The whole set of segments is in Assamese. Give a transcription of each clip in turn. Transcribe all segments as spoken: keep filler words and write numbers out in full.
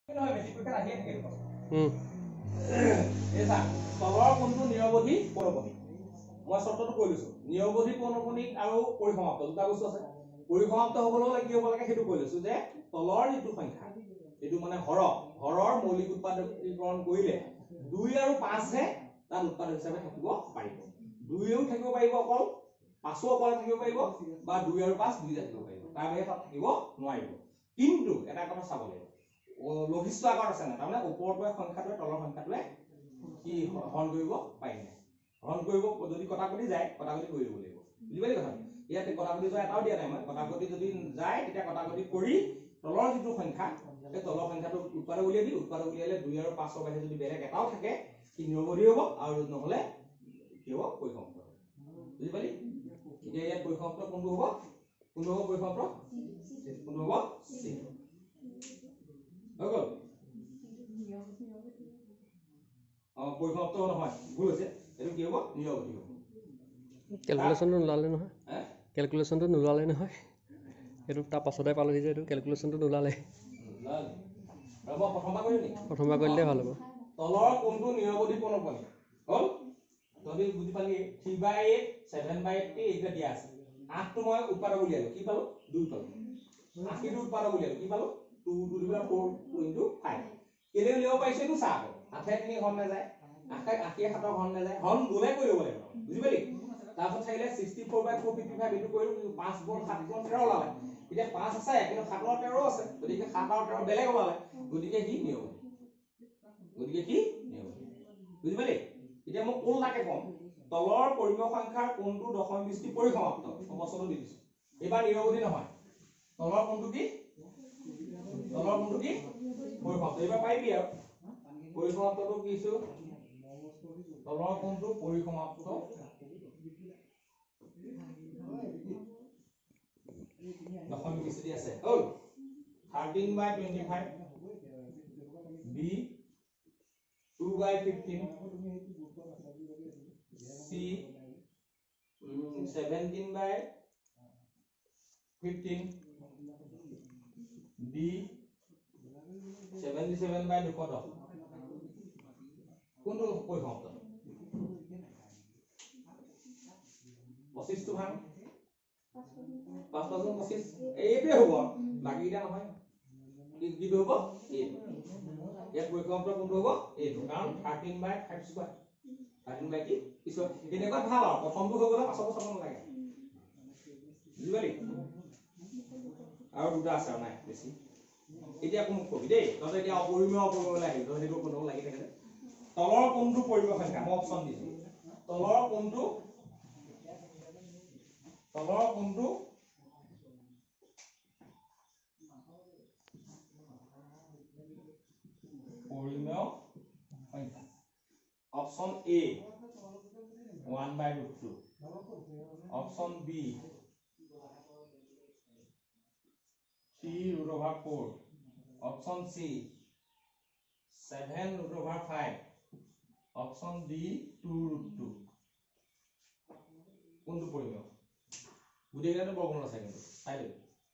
নহয় মেট্ৰিক পৰীক্ষাত আহিয়ে থাকে হুম এসা তলৰ কোনটো নিৰৱধি পৌনঃপুনিক মই শব্দটো কৈ লৈছো নিৰৱধি পৌনঃপুনিক আৰু পৰিসমাপ্ত দুটা বস্তু আছে পৰিসমাপ্ত হ'বলৈ কি হ'ব লাগে সেইটো কৈ লৈছো যে তলৰ যিটো সংখ্যা এটো মানে হৰ হৰৰ মৌলিক উৎপাদকীকৰণ কৰিলে দুই আৰু পাঁচ হে তাৰ উৎপাদক হিচাপে থাকিব পাৰিব দুইও থাকিব পাৰিব অকল পাঁচও অকল থাকিব পাৰিব বা দুই আৰু পাঁচ দুইটা থাকিব পাৰিব তাৰ বাহিৰে তাত থাকিব নোৱাৰিব কিন্তু এটা কথা চাব লাগিব লঘিষ্ঠ আকাৰ আছে না তাৰমানে ওপৰটোৰ সংখ্যাটোৱে তলৰ সংখ্যাটোৱে কি হৰণ কৰিব পাৰিনে হৰণ কৰিব যদি কটাকটি যায় কটাকটি কৰি দিব লাগিব বুজি পালি কথা ইয়াতে কটাকটি যায় এটাও দিয়া নাই মই কটাকটি যদি যায় তেতিয়া কটাকটি কৰি তলৰ যিটো সংখ্যা এই তলৰ সংখ্যাটো উৎপাদক উলিয়াই দি উৎপাদক উলিয়ালে দুই আৰু পাঁচৰ বাহিৰে যদি বেলেগ এটাও থাকে কি নিৰৱধি হ'ব আৰু নহলে কি হ'ব পৰিসমাপ্ত হ'ব বুজি পালি এতিয়া ইয়াত পৰিসমাপ্ত কোনটো হ'ব কোনটো হ'ব পৰিসমাপ্ত কোনটো হ'ব সি হগল অ পৰিসমাপ্ত নহয় ভুল হৈছে এটো কি হ'ব নিৰৱধি হ'ব ক্যালকুলেশনটো নোলালে নহয় হ ক্যালকুলেশনটো নোলালে নহয় এটো তা পাছতে পালহি যে এটো ক্যালকুলেশনটো নোলালে নোলালে ৰব প্ৰথমবাৰ কৰিলি নি প্ৰথমবাৰ কৰিলে ভাল হ'ব তলৰ কোনটো নিৰৱধি পৌনঃপুনিক হল যদি বুজি পালি three by eight seven by eight এইটা দিয়া আছে আঠ টো মই উৎপাদক উলিয়ালো কি পালো দুই পালো আশী টো উৎপাদক উলিয়ালো কি পালো two to the power four into five কেলে উলিয়াব পাইছে তো চাব আঠে তিনি হৰণ না যায় আঠে আশী সাতৰ হৰণ না যায় হৰণ দুলে কৰি ল'ব লাগিব বুজি পালি তাৰপিছত থাকিলে sixty-four by four fifty-five এটো কৰিলো পাঁচ গুণ সাত গুণ তেৰ ওলালে এতিয়া পাঁচ আছে কিন্তু সাত আৰু তেৰ আছে গতিকে সাত আৰু তেৰ বেলেগ ওলালে গতিকে কি নিয়ম গতিকে কি নিয়ম বুজি পালি এতিয়া মই কোন লাগে কম তলৰ পৰিমেয় সংখ্যাৰ কোনটো দশমিক বিশিষ্ট পৰিসমাপ্ত অৱস্থাটো দি দিছো এবাৰ নিৰৱধি নহয় তলৰ কোনটো কি তলৰ কোনটো কি পৰিসমাপ্ত এবাৰ পাইবি আৰু পৰিসমাপ্তটো কিছো তলৰ কোনটো পৰিসমাপ্ত দশমিক বিশিষ্ট আছে হল thirteen by twenty-five b two by fifteen c um, seventeen by fifteen d seventy-seven by two hundred কোনটো পৰিসমাপ্ত পঁচিশ টো ভাগ পাঁচ পাঁচ পঁচিশ এইটোৱে হ'ব বাকি এটা নহয় কি কি হ'ব এইটো ইয়াত পৰিসমাপ্ত কোনটো হ'ব এইটো কাৰণ thirteen by five square thirteen by কি কিছু এনেকুৱা ভাল আৰু প্ৰথমটো হৈ গ'লে পাছতো চাব নালাগে বুজি পালি আৰু দুটা আছে নাই বেছি এতিয়া কোন কবি দেই তই এতিয়া অপৰিমেয় অপৰিমেয় লাগি তই সেইটো কোনটো লাগি থাকে তলৰ কোনটো পৰিমেয় সংখ্যা মই অপচন দিছো তলৰ কোনটো তলৰ কোনটো পৰিমেয় সংখ্যা option A one by root two option B three root over four option C seven root over five option D two root two কোনটো পৰিমেয় বুধিগানে বৰ্গমূল আছে কিন্তু চাই লবি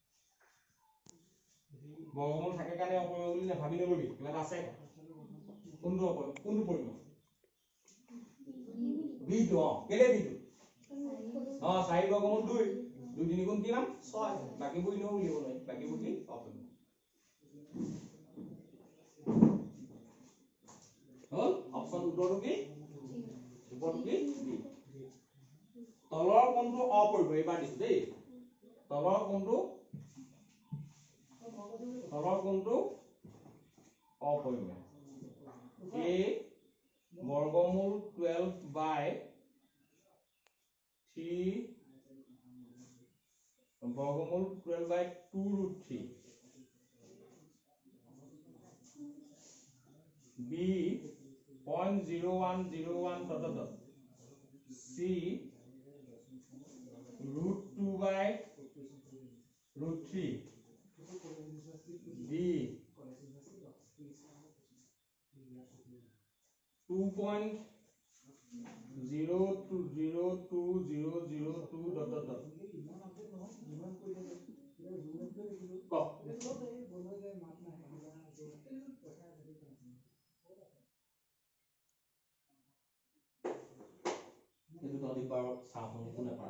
বৰ্গমূল থাকে কাৰণে অপৰিমেয় বুলি না ভাবি নলবি কিবা আছে কোনটো অপৰিমেয় কোনটো পৰিমেয় বি টো অ কেলে বি টো অ চাৰি বৰ্গমূল দুই দুই তিনি গুণ কিমান ছয় বাকিবোৰ ইনো উলিয়াব নাই বাকিবোৰ কি অপৰিমেয় হল অপচন উত্তৰটো কি উত্তৰটো কি বি তলৰ কোনটো অপৰিমেয় এবাৰ দিছো দেই তলৰ কোনটো তলৰ কোনটো অপৰিমেয় a বৰ্গমূল twelve by three বৰ্গমূল twelve by two root three b zero point zero one zero one dot dot dot c root two by root three d two point zero two zero two zero zero two dot dot dot বাৰু চাওঁ কোনে পাৰ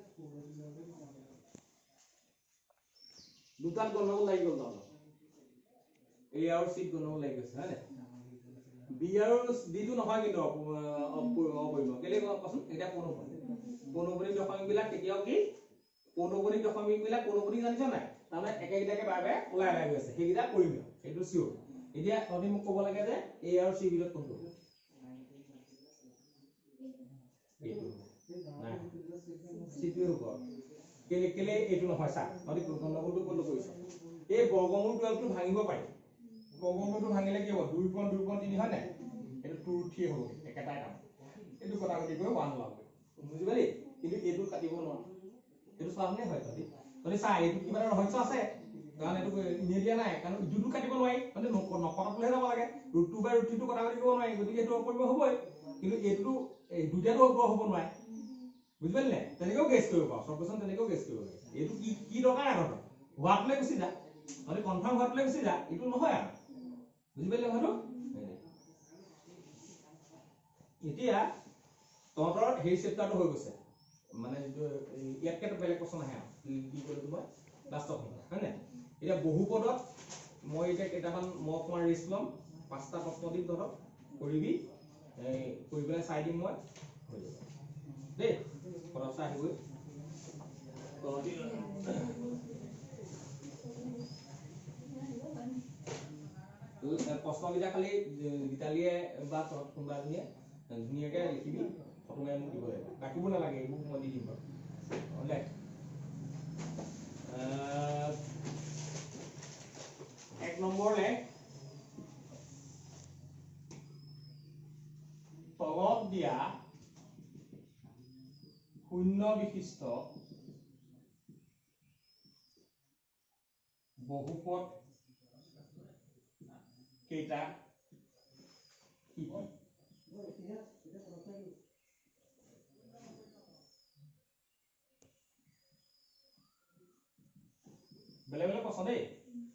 দুটাত গণনাও লাগি গ'ল ন এ আৰু সি গণনাও লাগি গৈছে হয়নে বি আৰু ডি টো নহয় কিন্তু অপৰিম কেলে কচোন এটা পৌনপণিক পৌনপণিক দশমিক বিলাক কেতিয়াও কি পৌনপণিক দশমিক বিলাক পৌনপণিক জানিছ নাই তাৰমানে একেগিটাকে বাৰে বাৰে ওলাই ওলাই গৈছে সেইগিটা কৰিম এইটো চিউৰ এতিয়া তহঁতি মোক ক'ব লাগে যে এ আৰু সি ভিতৰত কোনটো এইটো নাই সিটোৱে হ'ব কেলে কেলে এইটো নহয় চা তহঁতি গণনাটো কোনটো কৰিছ এই বৰ্গমূল বাৰটো ভাঙিব পাৰি বৰ্গমূলটো ভাঙিলে কি হ'ব দুই পূৰণ দুই পূৰণ তিনি হয় নাই এইটো টু থ্ৰী হ'ব একেটাই কাম এইটো কটাকটি কৰি ওৱান ওলাব বুজি পালি কিন্তু এইটো কাটিব নোৱাৰো এইটো চামনে হয় তহঁতি তহঁতি চা এইটো কিবা এটা ৰহস্য আছে কাৰণ এইটো ইনে দিয়া নাই কাৰণ ইটোটো কাটিব নোৱাৰি তহঁতি নকটাটোহে যাব লাগে ৰুট টু বাই ৰুট থ্ৰীটো কটাকটি কৰিব নোৱাৰি গতিকে এইটো অপৰিম হ'বই কিন্তু এইটো এই দুটাটো অপৰিম হ'ব নোৱাৰে বুজি পালি নাই তেনেকেও গেছ কৰিব পাৰ সব কোৱেশ্চন তেনেকেও গেছ কৰিব লাগে এইটো কি কি দৰকাৰ আছে হোৱাটলে গুচি যা তহঁতি কনফাৰ্ম হোৱাটলে গুচি যা এইটো নহয় আৰু বুজি পালি কথাটো এতিয়া তহঁতৰ হেৰি চেপ্টাৰটো হৈ গৈছে মানে যিটো ইয়াতকে বেলেগ প্ৰশ্ন আহে কি কৰিলো মই লাষ্টত হয় নাই এতিয়া বহুপদত মই এতিয়া কেইটামান মই অকণমান ৰিস্ক ল'ম পাঁচটা প্ৰশ্ন দিম তহঁতক কৰিবি কৰি পেলাই চাই দিম মই হৈ যাব দেই খৰচা আহিবই তহঁতি প্ৰশ্নকেইটা খালি গীতালীয়ে বা তহঁত কোনোবা এজনীয়ে ধুনীয়াকে লিখিবি ফটো মাৰি মোক দিব লাগিব কাটিব নালাগে এইবোৰ মই দি দিম বাৰু হ'লে এক নম্বৰলে তলত দিয়া শূন্য বিশিষ্ট বহুপদ কেইটা কি কি বেলেগ বেলেগ প্ৰশ্ন দেই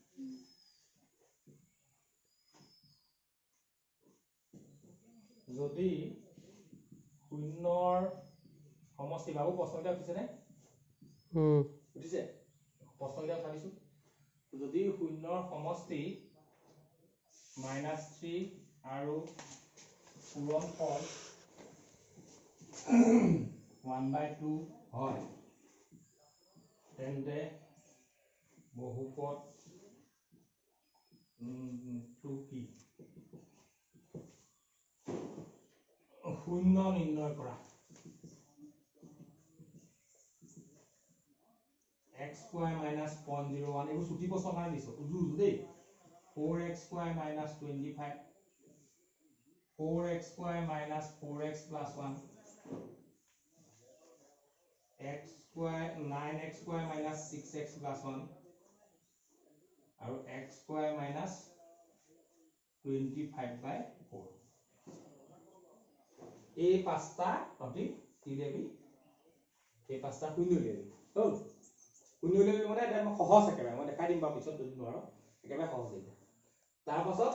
যদি শূন্যৰ সমষ্টি বাবু প্ৰশ্নকেইটা উঠিছে নে উঠিছে প্ৰশ্নকেইটা ভাবিছো যদি শূন্যৰ সমষ্টি মাইনাছ থ্ৰী আৰু পূৰণফল ওৱান বাই টু হয় তেন্তে বহুপদ টু কি শূন্য নিৰ্ণয় কৰা x square minus zero point zero one এইবোৰ ছুটি প্ৰশ্ন কাৰণে দিছো উজু উজু দেই four x square minus twenty-five four x square minus four x plus one x square nine x square minus six x plus one আৰু x square minus twenty-five by four এই পাঁচটা তহঁতি কি দেবি এই পাঁচটা শূন্য উলিয়াবি হ'ল শূন্য উলিয়াবি মানে এটা সহজ একেবাৰে মই দেখাই দিম বাৰু পিছত যদি নোৱাৰো একেবাৰে সহজ হৈ যায় তাৰপাছত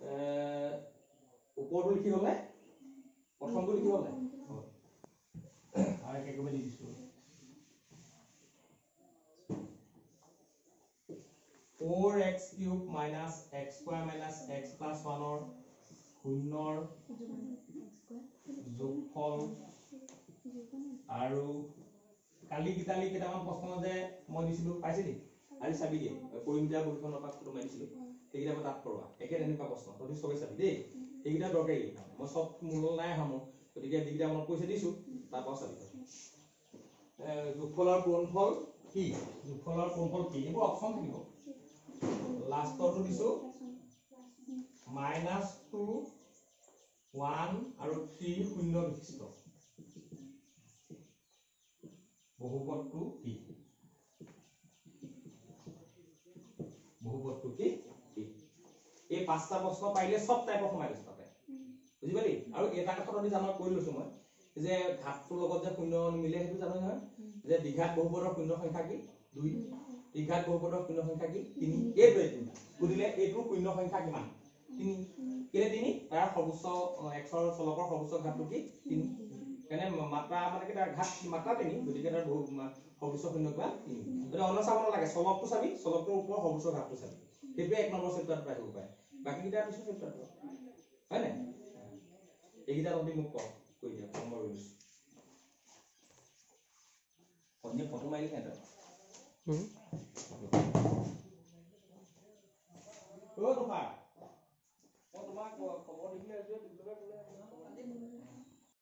ওপৰটো লিখি হ'লে প্ৰথমটো লিখি হ'লে আৰু একেবাৰে দি দিছো four x cube minus x square minus x plus one or শূন্যৰ যোগফল আৰু কালি গীতালি কেইটামান প্ৰশ্ন যে মই দিছিলো পাইছিলি আজি চাবি দিয়ে কৰিমজা বহিখনৰ পৰা ফটো মাৰিছিলো সেইকেইটা মই তাত কৰোৱা একে তেনেকুৱা প্ৰশ্ন তহঁতি চবে চাবি দেই সেইকেইটা দৰকাৰী মই চব মূল নাই আহা মোৰ গতিকে যিকেইটা মনত পইচা দিছো তাৰপৰা চাবি যোগফলৰ পূৰণফল কি যোগফলৰ পূৰণফল কি এইবোৰ অপশ্যন থাকিব লাষ্টটো দিছো মাইনাছ টু ওৱান আৰু থ্ৰী শূন্য বিশিষ্ট বহুপদটো কি বহুপদটো কি এই পাঁচটা প্ৰশ্ন পাৰিলে সব টাইপৰ সোমাই দিছো তাতে বুজি পালি আৰু এটা কথা তহঁতি জানো কৈ লৈছো মই যে ঘাতটোৰ লগত যে শূন্য মিলে সেইটো জানো নহয় যে দ্বিঘাত বহুপদৰ শূন্য সংখ্যা কি দুই দ্বিঘাত বহুপদৰ শূন্য সংখ্যা কি তিনি এইটোৱে তিনিটা বুজিলে এইটো শূন্য সংখ্যা কিমান তিনি কেলে তিনি তাৰ সৰ্বোচ্চ x ৰ চলকৰ সৰ্বোচ্চ ঘাতটো কি তিনি কেনে মাত্ৰা মানে কি তাৰ ঘাত মাত্ৰা তিনি গতিকে তাৰ সৰ্বোচ্চ শূন্যক বা তিনি গতিকে অন্য চাব নালাগে চলকটো চাবি চলকটোৰ ওপৰত সৰ্বোচ্চ ঘাতটো চাবি সেইটোৱে এক নম্বৰ চেপ্টাৰত পাই থাকিব পাৰে বাকীকেইটা পিছত চেপ্টাৰত হয় নাই এইকেইটা তহঁতি মোক ক কৈ দিয়া নম্বৰ ৰুলছ অন্য ফটো মাৰিলি কেনেকৈ অ' তোমাৰ মই তোমাক খবৰ দিবলৈ